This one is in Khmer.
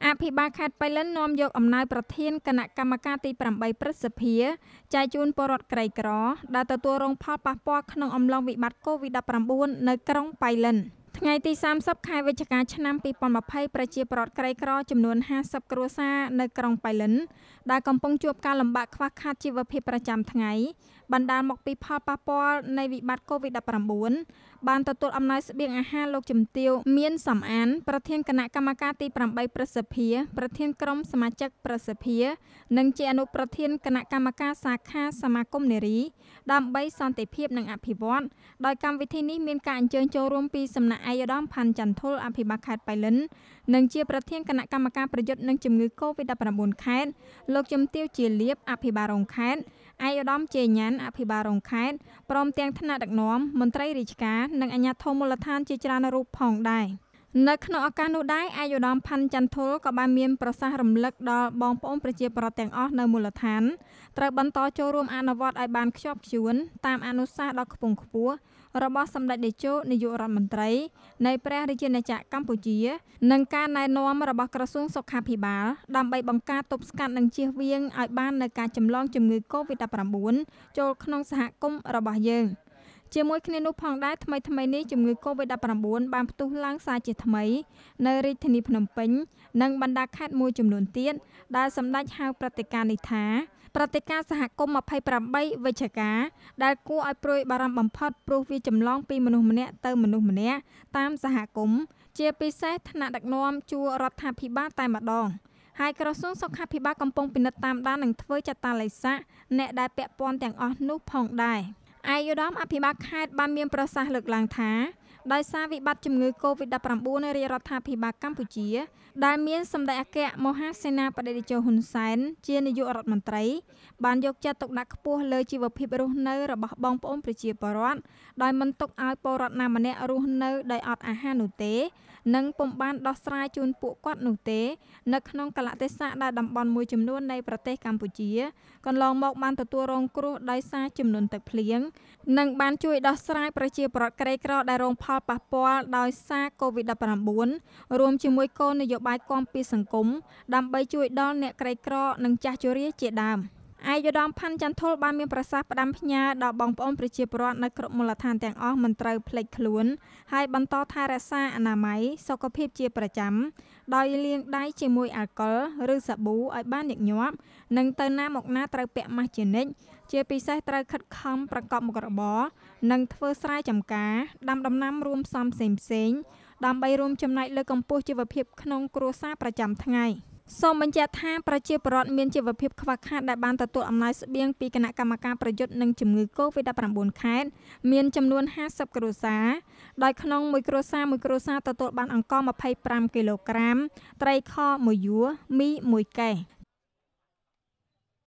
អភិបាលខេត្តប៉ៃលិននាំយកអំណោយប្រធានគណៈកម្មការទី8ព្រឹទ្ធសភាចែកជូនពលរដ្ឋក្រីក្រដែលទទួលរងផលប៉ះពាល់ក្នុងអំឡុងវិបត្តិ COVID-19 នៅក្រុងប៉ៃលិនថ្ងៃទី30 ខែវិច្ឆិកាឆ្នាំ2020ប្រជាពលរដ្ឋក្រីក្រចំនួន50គ្រួសារនៅក្រុងប៉ៃលិនដែលកំពុងជួបការលំបាកខ្វះខាតជីវភាពប្រចាំថ្ងៃបណ្ដាលមកពីផលប៉ះពាល់នៃវិបត្តិ COVID-19 បានទទួលអំណោយស្បៀងអាហារលោកជំទាវមានសំអានប្រធានគណៈកម្មការទី8ព្រឹទ្ធសភាប្រធានក្រុមសមាជិកព្រឹទ្ធសភានិងជាអនុប្រធានគណៈកម្មការសាខាសមាគមនារីដើម្បីសន្តិភាពនិងអភិវឌ្ឍដោយកម្មវិធីនេះមានការអញ្ជើញចូលរួមពីសំណាក់ឯកឧត្តមផាន់ចន្ទថុលអភិបាលខេត្តប៉ៃលិននិងជាប្រធានគណៈកម្មការប្រយុទ្ធនឹងជំងឺ COVID-19 ខេត្តលោកជំទាវជាលៀបអភិបាលរងខេត្តឯកឧត្តមជេញ៉ាន់អភិបាលរងខេត្តព្រមទាំងថ្នាក់ដឹកនាំមន្ត្រីរាជការនិងអាជ្ញាធរមូលដ្ឋានជាច្រើនរូបផងដែរនៅក្នុងឱកាសនោះដែរឯកឧត្តមផាន់ចន្ទថុលក៏បានមានប្រសាសន៍រំលឹកដល់បងប្អូនប្រជាពលរដ្ឋទាំងអស់នៅមូលដ្ឋានត្រូវបន្តចូលរួមអនុវត្តឲ្យបានខ្ជាប់ខ្ជួនតាមអនុសាសន៍ដ៏ខ្ពង់ខ្ពស់របស់សម្ដេចតេជោនាយករដ្ឋមន្ត្រីនៃព្រះរាជាណាចក្រកម្ពុជានិងការណែនាំរបស់ក្រសួងសុខាភិបាលដើម្បីបង្ការទប់ស្កាត់និងជៀសវាងឲ្យបាននូវការចម្លងជំងឺ COVID-19 ចូលក្នុងសហគមន៍របស់យើងជាមួយគ្នានោះផងដែរថ្មីនេះជំងឺ COVID-19 បានផ្ទុះឡើងសារជាថ្មីនៅរាជធានីភ្នំពេញនិងបណ្ដាខេត្តមួយចំនួនទៀតដែលសម្ដេចហៅព្រឹត្តិការណ៍នេះថាព្រឹត្តិការណ៍សហគមន៍28វិច្ឆិកាដែលគួរឲ្យព្រួយបារម្ភបំផុតព្រោះវាចម្លងពីមនុស្សម្នាក់ទៅមនុស្សម្នាក់តាមសហគមន៍ជាពិសេសថ្នាក់ដឹកនាំជួររដ្ឋាភិបាលតែម្ដងហើយក្រសួងសុខាភិបាលកំពុងពិនិត្យតាមដាននិងធ្វើចតាឡេសាអ្នកដែលពាក់ព័ន្ធទាំងអស់នោះផងដែរឯកឧត្តមអភិបាលខេត្តបានមានប្រសាសន៍លើកឡើងថាដោយសារវិបត្តិជំងឺ COVID-19 នៅរាជរដ្ឋាភិបាលកម្ពុជាដែលមានសម្ដេចអគ្គមហាសេនាបតីតេជោហ៊ុនសែនជានាយករដ្ឋមន្ត្រីបានយកចិត្តទុកដាក់ខ្ពស់លើជីវភាពរស់នៅរបស់បងប្អូនប្រជាពលរដ្ឋដោយមិនទុកឲ្យពលរដ្ឋណាម្នាក់រស់នៅដោយអត់អាហារនោះទេនិងពុំបានដោះស្រាយជូនពួកគាត់នោះទេនៅក្នុងកលៈទេសៈដែលតំបន់មួយចំនួននៃប្រទេសកម្ពុជាកន្លងមកបានទទួលរងគ្រោះដោយសារជំនន់ទឹកភ្លៀងនិងបានជួយដោះស្រាយប្រជាពលរដ្ឋក្រីក្រដែលរងផលប៉ះពាល់ដោយសារ COVID-19 រួមជាមួយគោលនយោបាយគាំពារសង្គមដើម្បីជួយដល់អ្នកក្រីក្រនិងចាស់ជរាជាដើមឯកឧត្តមផាន់ចន្ទថុលបានមានប្រសាសន៍ផ្ដាំផ្ញើដល់បងប្អូនប្រជាពលរដ្ឋនៅគ្រប់មូលដ្ឋានទាំងអស់មិនត្រូវភ្លេចខ្លួនហើយបន្តថែរក្សាអនាម័យសុខភាពជាប្រចាំដោយលាងដៃជាមួយអាល់កុលឬសាប៊ូឲ្យបានញឹកញាប់និងទៅណាមកណាត្រូវពាក់ម៉ាស់ជានិច្ចជាពិសេសត្រូវខិតខំប្រកបមុខរបរនិងធ្វើស្រែចម្ការដាំដំណាំរួមផ្សំផ្សេងៗដើម្បីរួមចំណែកលើកកម្ពស់ជីវភាពក្នុងគ្រួសារប្រចាំថ្ងៃសូមបញ្ជាក់ថាប្រជាពលរដ្ឋមានជីវភាពខ្វះខាតដែលបានទទួលអំណោយស្បៀងពីគណៈកម្មការប្រយុទ្ធនឹងជំងឺ COVID-19 ខេត្តមានចំនួន50គ្រួសារដោយក្នុងមួយគ្រួសារទទួលបានអង្ករ25គីឡូក្រាមត្រីខ1យួរមី1កេស